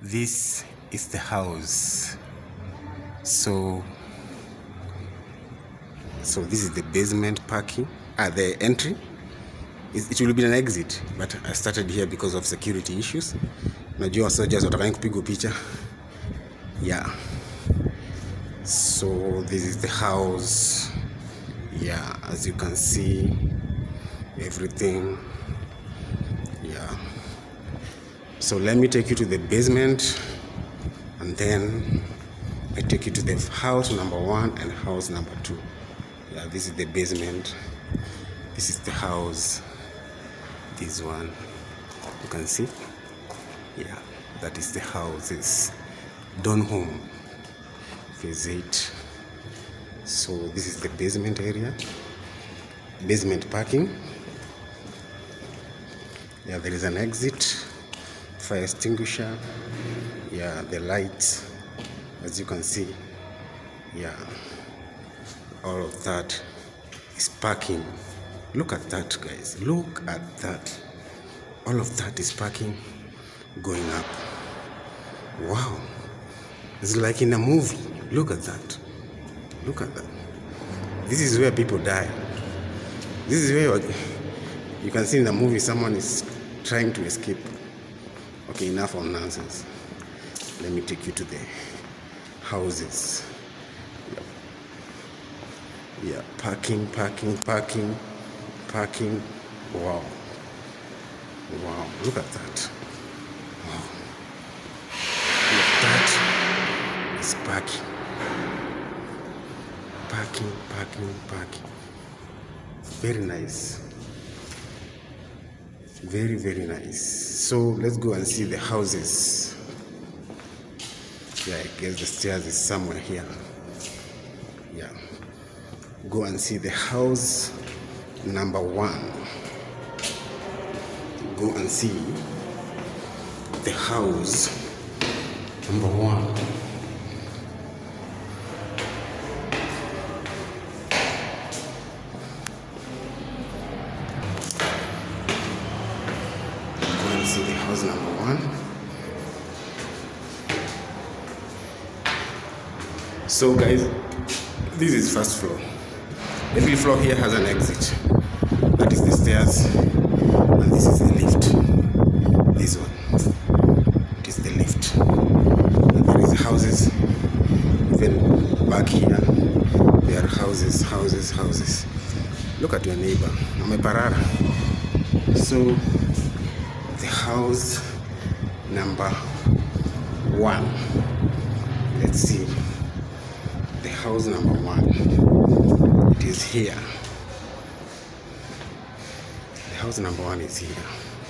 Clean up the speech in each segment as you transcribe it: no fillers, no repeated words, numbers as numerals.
This is the house. So this is the basement parking, the entry. It will be an exit, but I started here because of security issues. Najua soldiers wataka kupigwa picha. Yeah. So this is the house. Yeah, as you can see, everything. Yeah. So let me take you to the basement, and then I take you to the house number 1 and house number 2. Yeah, this is the basement. This is the house. This one, you can see. Yeah, that is the house. It's Donholm, phase 8. So this is the basement area, basement parking. Yeah, there is an exit, fire extinguisher. Yeah, the lights, as you can see. Yeah, all of that is parking. Look at that, guys. Look at that. All of that is parking going up. Wow. It's like in a movie. Look at that. Look at that. This is where people die. This is where you can see in the movie someone is trying to escape. Okay, enough of nonsense. Let me take you to the houses. Yeah, parking. Wow. Wow, look at that. Wow. Look, that is parking. Parking. Very nice. Very, very nice. So let's go and see the houses. Yeah, I guess the stairs is somewhere here. Yeah. Go and see the house number 1. Go and see the house number 1. Go and see the house number 1. So guys, this is first floor. Every floor here has an exit. That is the stairs, and this is the lift. This one, it is the lift. And there is houses. Even back here, there are houses. Look at your neighbor. Ameparara. So the house number 1. Let's see. The house number 1. It is here. The house number 1 is here.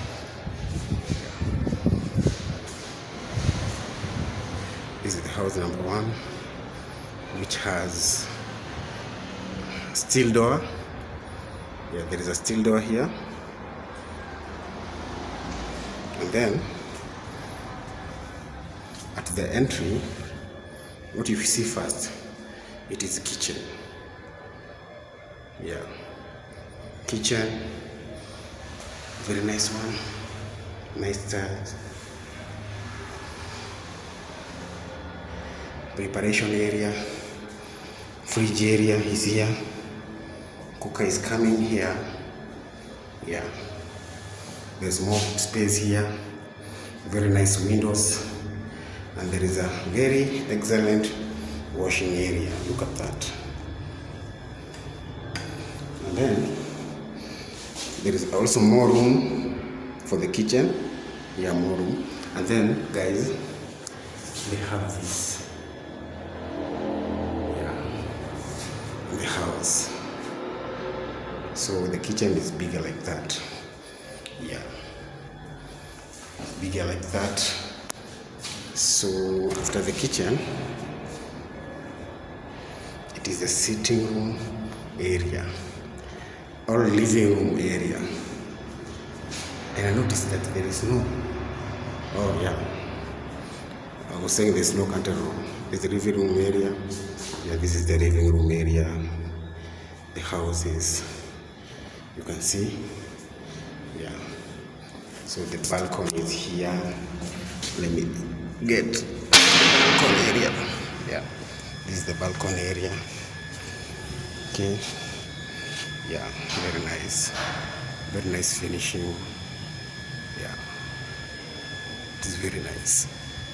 This is the house number 1, which has steel door. Yeah, there is a steel door here. And then at the entry, what you see first, it is kitchen. Yeah, kitchen, very nice one, nice tiles. Preparation area, fridge area is here. Cooker is coming here. Yeah, there's more space here. Very nice windows, and there is a very excellent washing area. Look at that. And then there is also more room for the kitchen. Yeah, more room. And then guys, we have this. Yeah, the house. So the kitchen is bigger like that. Yeah, bigger like that. So after the kitchen, it is the sitting room area or living room area. And I noticed that there is no, oh yeah, I was saying there's no counter room. There's the living room area. Yeah, this is the living room area. The houses, you can see. Yeah, so the balcony is here. Let me get balcony area. Yeah, this is the balcony area. Okay, yeah, very nice finishing. Yeah, it is very nice.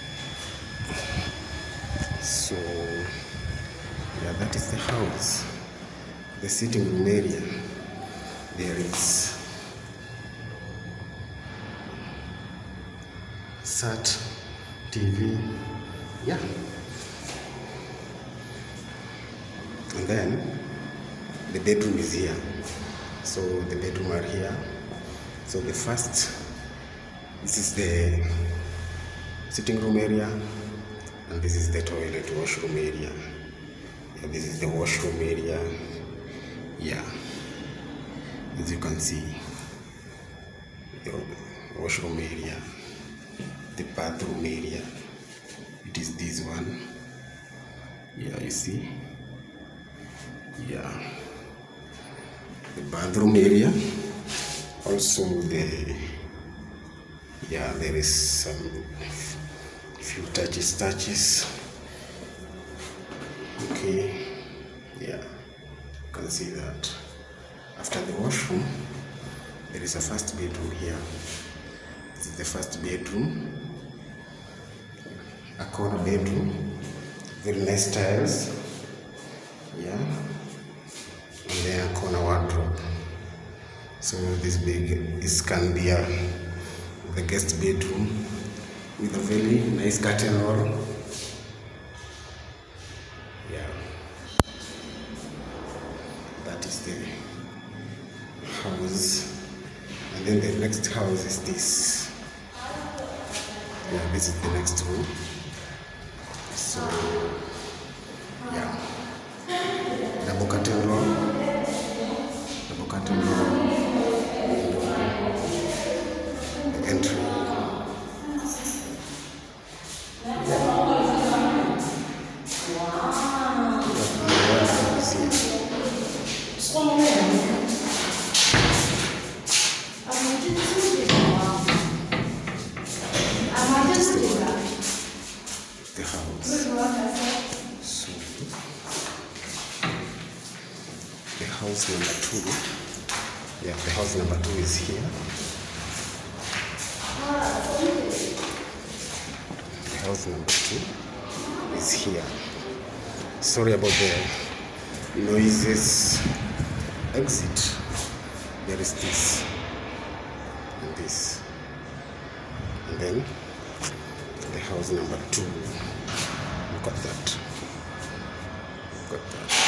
So yeah, that is the house. The sitting room area, there is sat TV, yeah, and then the bedroom is here. So the bedroom are here. So the first, this is the sitting room area, and this is the toilet washroom area. Yeah, this is the washroom area. Yeah, as you can see, the washroom area, the bathroom area, it is this one. Yeah, you see. Yeah, the bathroom area, also there is some few touches. Okay, yeah, you can see that. After the washroom, there is a first bedroom here. This is the first bedroom, a corner bedroom, very nice tiles. Yeah, and then a corner wardrobe. So this can be the guest bedroom with a very nice curtain wall. Yeah, that is the house. And then the next house is this. Yeah, this is the next room. So yeah, double curtain wall, the entry. The house. So the house number 2. Yeah, the house number 2 is here. The house number 2 is here. Sorry about the noises. Exit. There is this and this, and then the house number 2. Look at that. Look at that.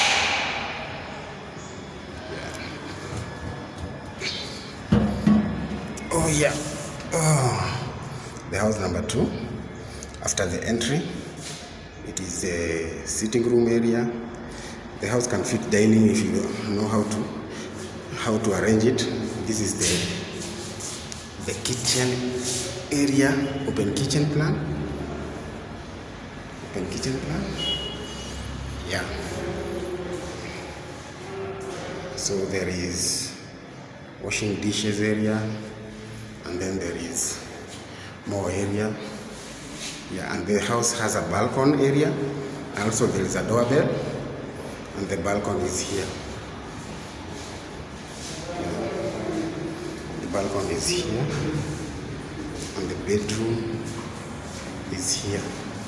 Yeah. Oh yeah. Oh. The house number 2. After the entry, it is a sitting room area. The house can fit dining if you know how to arrange it. This is the kitchen area, open kitchen plan. Yeah, so there is washing dishes area, and then there is more area. Yeah, and the house has a balcony area. Also there is a doorbell, and the balcony is here. The balcony is here, and the bedroom is here.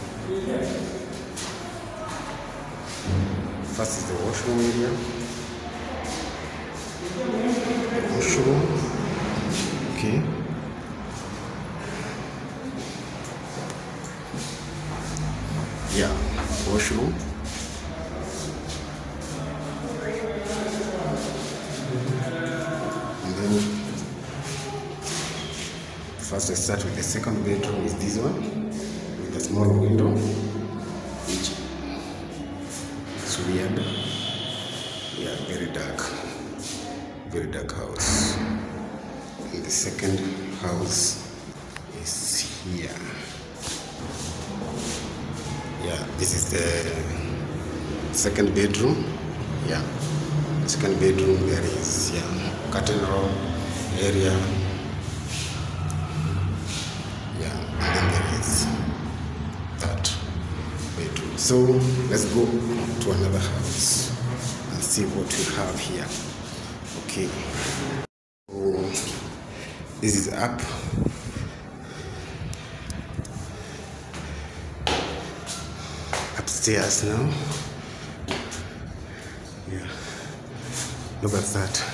First is the washroom area. The washroom. Okay. Yeah, washroom. And then first I start with the second bedroom is this one with a small window, which is weird. Yeah, very dark house. And the second house is here. Yeah, this is the second bedroom. Yeah, second bedroom, there is curtain roll area. Yeah, and then there is So let's go to another house and see what we have here. Okay, so this is up. Upstairs now. Yeah, look at that.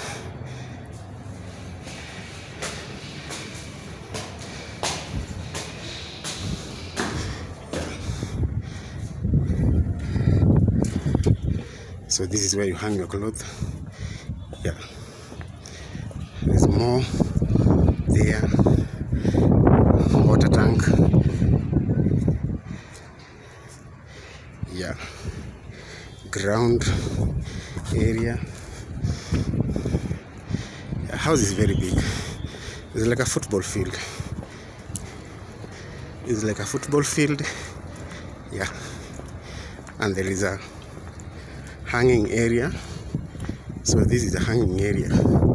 So this is where you hang your clothes. Yeah, there's more there. Water tank. Yeah, ground area. The house is very big. It's like a football field. It's like a football field. Yeah, and there is a hanging area. So this is a hanging area.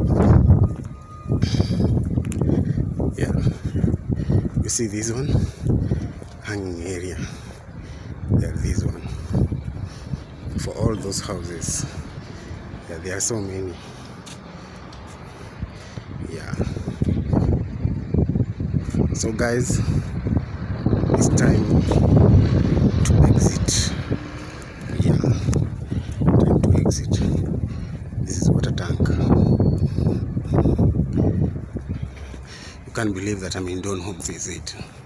Yeah, you see this one, hanging area. Yeah, this one. For all those houses. Yeah, there are so many. Yeah. So guys, it's time to exit. Yeah, time to exit. This is water tank. You can't believe that I'm in Donholm visit.